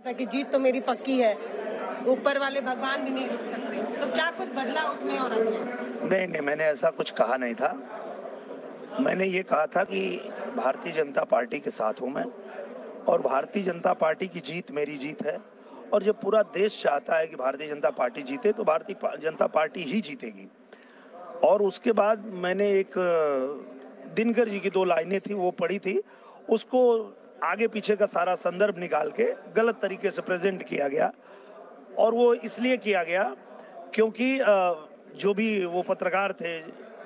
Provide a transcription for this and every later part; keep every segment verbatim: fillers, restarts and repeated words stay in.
था कि जीत तो मेरी पक्की है, ऊपर वाले भगवान भी नहीं रुक सकते, तो क्या कुछ बदला उसमें और अब में? नहीं, नहीं, मैंने ऐसा कुछ कहा नहीं था। मैंने ये कहा था कि भारतीय जनता पार्टी के साथ हूँ मैं और भारतीय जनता पार्टी की जीत मेरी जीत है और जब पूरा देश चाहता है कि भारतीय जनता पार्टी जीते तो भारतीय पा- जनता पार्टी ही जीतेगी। और उसके बाद मैंने एक अ, दिनकर जी की दो लाइनें थी वो पढ़ी थी, उसको आगे पीछे का सारा संदर्भ निकाल के गलत तरीके से प्रेजेंट किया गया और वो इसलिए किया गया क्योंकि अ, जो भी वो पत्रकार थे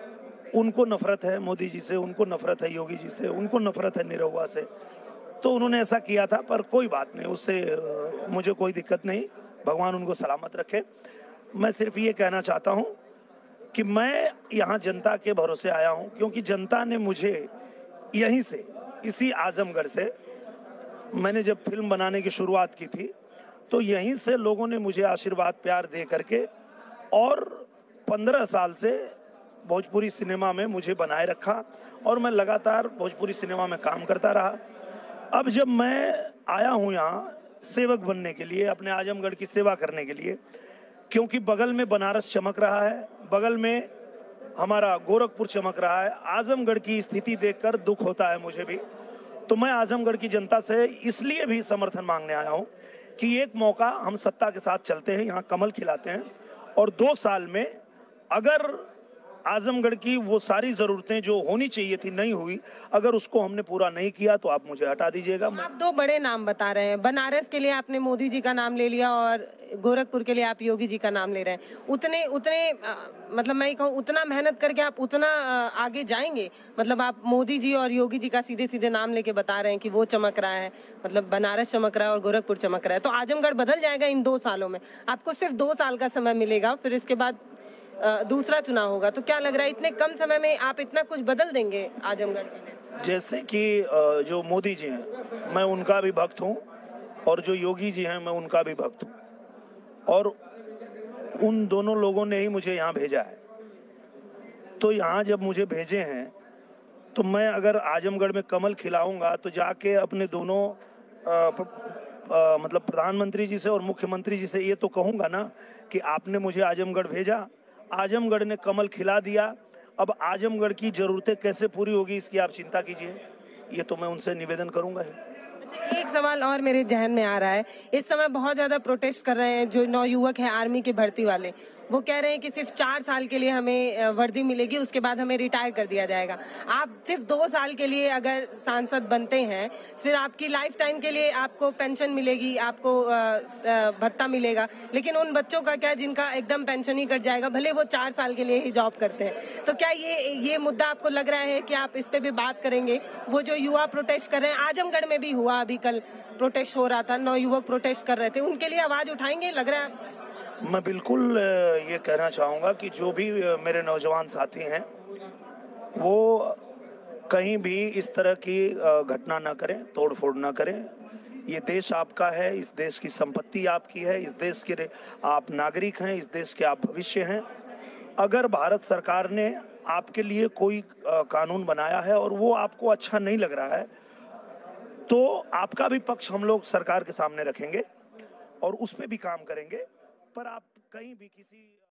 उनको नफरत है मोदी जी से, उनको नफरत है योगी जी से, उनको नफरत है निरहुआ से, तो उन्होंने ऐसा किया था। पर कोई बात नहीं, उससे अ, मुझे कोई दिक्कत नहीं, भगवान उनको सलामत रखे। मैं सिर्फ ये कहना चाहता हूँ कि मैं यहाँ जनता के भरोसे आया हूँ क्योंकि जनता ने मुझे यहीं से, इसी आजमगढ़ से, मैंने जब फिल्म बनाने की शुरुआत की थी तो यहीं से लोगों ने मुझे आशीर्वाद प्यार दे करके और पंद्रह साल से भोजपुरी सिनेमा में मुझे बनाए रखा और मैं लगातार भोजपुरी सिनेमा में काम करता रहा। अब जब मैं आया हूँ यहाँ सेवक बनने के लिए, अपने आजमगढ़ की सेवा करने के लिए, क्योंकि बगल में बनारस चमक रहा है, बगल में हमारा गोरखपुर चमक रहा है, आजमगढ़ की स्थिति देखकर दुख होता है मुझे भी। तो मैं आजमगढ़ की जनता से इसलिए भी समर्थन मांगने आया हूँ कि एक मौका हम सत्ता के साथ चलते हैं, यहाँ कमल खिलाते हैं और दो साल में अगर आजमगढ़ की वो सारी जरूरतें जो होनी चाहिए थी नहीं हुई, अगर उसको हमने पूरा नहीं किया तो आप मुझे हटा दीजिएगा। आप दो बड़े नाम बता रहे हैं, बनारस के लिए आपने मोदी जी का नाम ले लिया और गोरखपुर के लिए आप योगी जी का नाम ले रहे हैं। उतने उतने अ, मतलब मैं कहूँ उतना मेहनत करके आप उतना अ, आगे जाएंगे? मतलब आप मोदी जी और योगी जी का सीधे सीधे नाम लेके बता रहे हैं कि वो चमक रहा है, मतलब बनारस चमक रहा है और गोरखपुर चमक रहा है, तो आजमगढ़ बदल जाएगा इन दो सालों में? आपको सिर्फ दो साल का समय मिलेगा, फिर इसके बाद अ, दूसरा चुनाव होगा, तो क्या लग रहा है इतने कम समय में आप इतना कुछ बदल देंगे आजमगढ़ के लिए? जैसे कि अ, जो मोदी जी हैं मैं उनका भी भक्त हूँ और जो योगी जी हैं मैं उनका भी भक्त हूँ और उन दोनों लोगों ने ही मुझे यहाँ भेजा है। तो यहाँ जब मुझे भेजे हैं तो मैं अगर आजमगढ़ में कमल खिलाऊंगा तो जाके अपने दोनों अ, प, अ, मतलब प्रधानमंत्री जी से और मुख्यमंत्री जी से ये तो कहूंगा ना कि आपने मुझे आजमगढ़ भेजा, आजमगढ़ ने कमल खिला दिया, अब आजमगढ़ की जरूरतें कैसे पूरी होगी इसकी आप चिंता कीजिए, ये तो मैं उनसे निवेदन करूंगा ही। अच्छा, एक सवाल और मेरे ध्यान में आ रहा है। इस समय बहुत ज्यादा प्रोटेस्ट कर रहे हैं जो नौयुवक हैं आर्मी की भर्ती वाले। वो कह रहे हैं कि सिर्फ चार साल के लिए हमें अ, वर्दी मिलेगी, उसके बाद हमें रिटायर कर दिया जाएगा। आप सिर्फ दो साल के लिए अगर सांसद बनते हैं, फिर आपकी लाइफ टाइम के लिए आपको पेंशन मिलेगी, आपको अ, अ, भत्ता मिलेगा, लेकिन उन बच्चों का क्या जिनका एकदम पेंशन ही कट जाएगा, भले वो चार साल के लिए ही जॉब करते हैं? तो क्या ये ये मुद्दा आपको लग रहा है कि आप इस पे भी बात करेंगे? वो जो युवा प्रोटेस्ट कर रहे हैं, आजमगढ़ में भी हुआ, अभी कल प्रोटेस्ट हो रहा था, नौ युवक प्रोटेस्ट कर रहे थे, उनके लिए आवाज उठाएंगे, लग रहा है? मैं बिल्कुल अ, ये कहना चाहूंगा कि जो भी अ, मेरे नौजवान साथी हैं वो कहीं भी इस तरह की अ, घटना ना करें, तोड़ फोड़ ना करें। ये देश आपका है, इस देश की संपत्ति आपकी है, इस देश के आप नागरिक हैं, इस देश के आप भविष्य हैं। अगर भारत सरकार ने आपके लिए कोई अ, कानून बनाया है और वो आपको अच्छा नहीं लग रहा है तो आपका भी पक्ष हम लोग सरकार के सामने रखेंगे और उस पे भी काम करेंगे। पर आप कहीं भी किसी